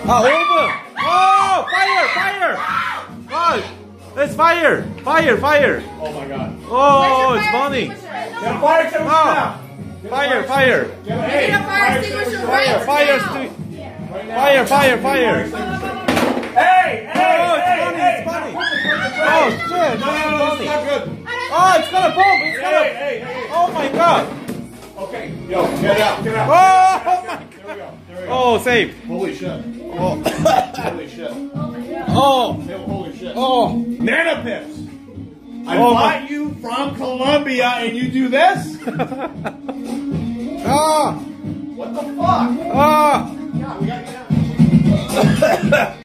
Ah, oben! Oh, fire, fire! Oh, it's fire! Fire, fire! Oh my god. Oh, it's burning! Get a fire extinguisher Oh. now. Fire, fire! Get a, Get hey, a fire extinguisher right Fire, now. fire, fire, fire! Hey, hey, Oh, it's hey, burning, hey. it's burning! Quick, Oh, shit, No, this is it's burning! not good. Oh, it's gonna bomb! It's Hey, gonna... hey, hey, hey. Oh my god! Okay, yo, get out, get out. Oh my There we go, there we go. Oh, safe! Holy shit. Oh! Holy shit. Oh! Holy shit. Oh! Nanopips. I Oh, bought you from Colombia and you do this? Ah! What the fuck? Ah! Yeah, we got you now.